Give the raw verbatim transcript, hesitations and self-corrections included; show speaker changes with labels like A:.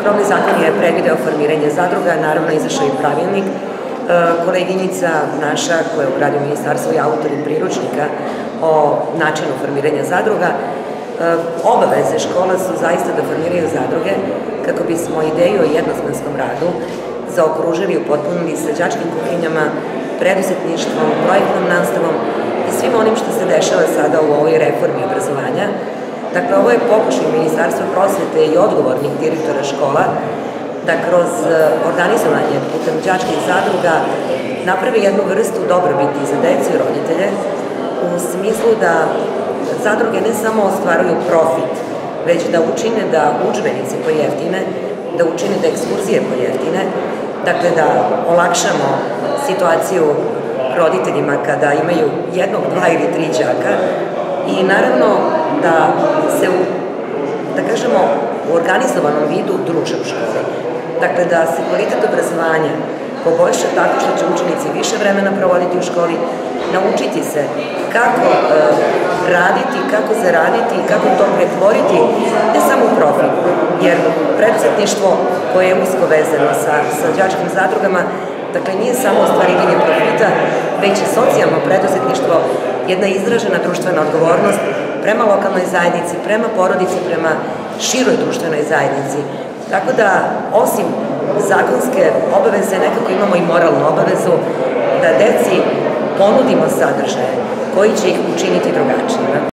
A: Krovni zakon je predvideo formiranje zadruga, naravno izašao i pravilnik. Koleginica naša koja je u gradu ministarstvu i autor i priručnika o načinu formiranja zadruga, obaveze škola su zaista da formiraju zadruge kako bismo ideju o jednosmenskom radu zaokružili i upotpunili sa đačkim kuhinjama, preduzetništvom, projektnom nastavom i svim onim što se dešava sada u ovoj reformi obrazovanja. Dakle, ovo je pokušaj Ministarstva prosvete i odgovornih direktora škola da kroz organizovanje putem đačkih zadruga napravi jednu vrstu dobrobiti za decu i roditelje u smislu da zadruge ne samo ostvaruju profit, već da učine da udžbenici pojeftine, da učine da ekskurzije pojeftine, dakle da olakšamo situaciju roditeljima kada imaju jednog, dva ili tri đaka i naravno da se u, da kažemo, u organizovanom vidu druže u školi. Dakle, da se kvalitet obrazovanja poboljša tako što će učenici više vremena provoditi u školi, naučiti se kako e, raditi, kako zaraditi i kako to pretvoriti ne samo u profit, jer preduzetništvo koje je usko vezano sa, sa đačkim zadrugama, dakle nije samo ostvarivanje profita, već i socijalno preduzetništvo, jedna izražena društvena odgovornost prema lokalnoj zajednici, prema porodici, prema široj društvenoj zajednici. Tako da, osim zakonske obaveze, nekako imamo i moralnu obavezu da deci ponudimo sadržaje koji će ih učiniti drugačijima.